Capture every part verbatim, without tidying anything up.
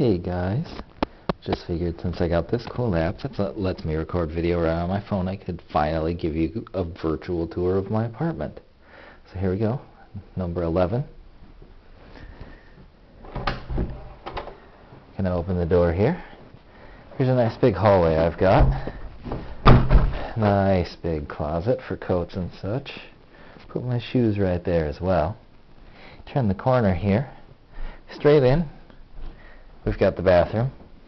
Hey guys, just figured since I got this cool app that lets me record video right on my phone, I could finally give you a virtual tour of my apartment. So here we go, number eleven. Gonna open the door here. Here's a nice big hallway I've got. Nice big closet for coats and such. Put my shoes right there as well. Turn the corner here. Straight in, we've got the bathroom,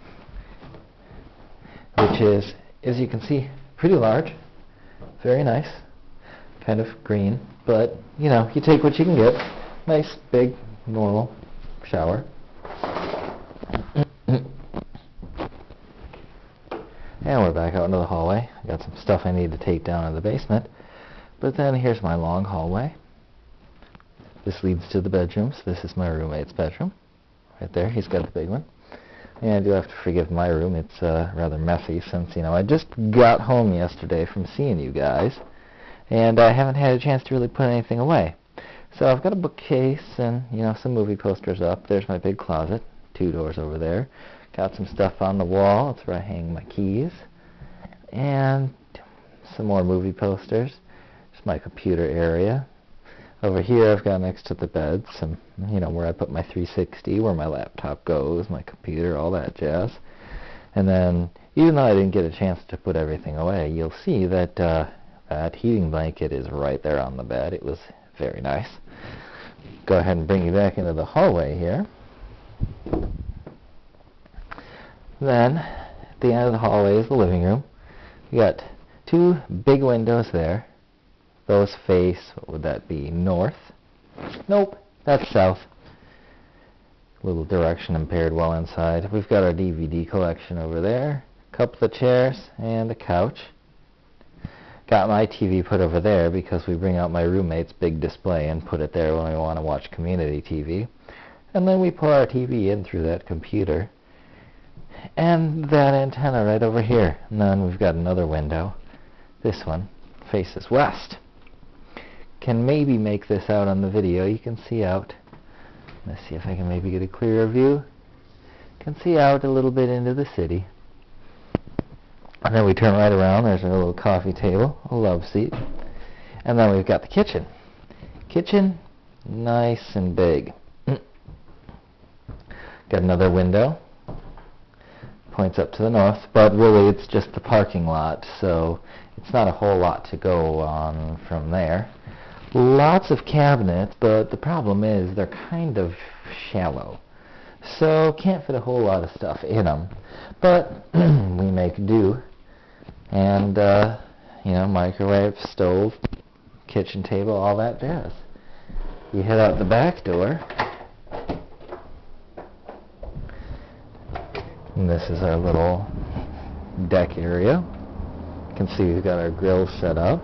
which is, as you can see, pretty large. Very nice. Kind of green, but, you know, you take what you can get. Nice, big, normal shower. And we're back out into the hallway. I got some stuff I need to take down in the basement. But then here's my long hallway. This leads to the bedrooms. This is my roommate's bedroom. Right there, he's got the big one. And I do have to forgive my room. It's uh, rather messy since, you know, I just got home yesterday from seeing you guys. And I haven't had a chance to really put anything away. So I've got a bookcase and, you know, some movie posters up. There's my big closet, two doors over there. Got some stuff on the wall. That's where I hang my keys. And some more movie posters. There's my computer area. Over here I've got next to the bed some, you know, where I put my three sixty, where my laptop goes, my computer, all that jazz. And then, even though I didn't get a chance to put everything away, you'll see that uh, that heating blanket is right there on the bed. It was very nice. Go ahead and bring you back into the hallway here. Then, at the end of the hallway is the living room. You got two big windows there. Those face, what would that be, north? Nope, that's south. A little direction impaired while inside. We've got our D V D collection over there. A couple of chairs and a couch. Got my T V put over there because we bring out my roommate's big display and put it there when we want to watch community T V. And then we pull our T V in through that computer. And that antenna right over here. And then we've got another window. This one faces west. Can maybe make this out on the video. You can see out. Let's see if I can maybe get a clearer view. Can see out a little bit into the city. And then we turn right around. There's a little coffee table, a love seat. And then we've got the kitchen. Kitchen, nice and big. Got another window. Points up to the north, but really it's just the parking lot, so it's not a whole lot to go on from there. Lots of cabinets, but the problem is they're kind of shallow, so can't fit a whole lot of stuff in them. But we make do, and uh, you know, microwave, stove, kitchen table, all that jazz. You head out the back door. And this is our little deck area. You can see we've got our grill set up.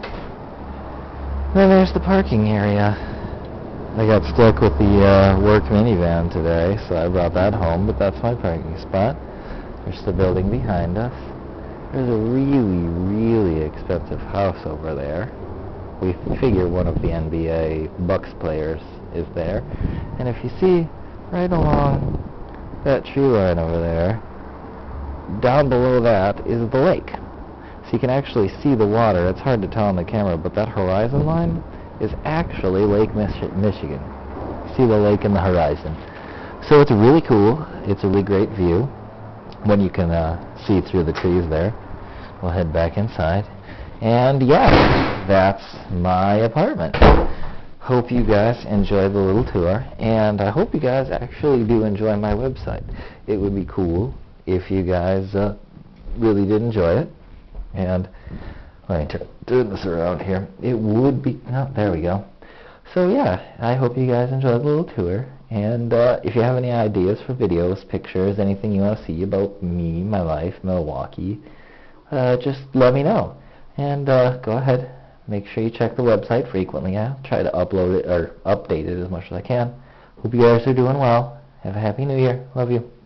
Then there's the parking area. I got stuck with the uh, work minivan today, so I brought that home, but that's my parking spot. There's the building behind us. There's a really, really expensive house over there. We figure one of the N B A Bucks players is there. And if you see right along that tree line over there, down below that is the lake. So you can actually see the water. It's hard to tell on the camera, but that horizon line is actually Lake Mich- Michigan. See the lake in the horizon. So it's really cool. It's a really great view when you can uh, see through the trees there. We'll head back inside. And yeah, that's my apartment. Hope you guys enjoyed the little tour, and I hope you guys actually do enjoy my website. It would be cool if you guys uh, really did enjoy it. And let me turn, turn this around here. It would be, oh, there we go. So yeah, I hope you guys enjoyed the little tour. And uh, if you have any ideas for videos, pictures, anything you want to see about me, my life, Milwaukee, uh, just let me know. And uh, go ahead. Make sure you check the website frequently. I'll try to upload it or update it as much as I can. Hope you guys are doing well. Have a happy new year. Love you.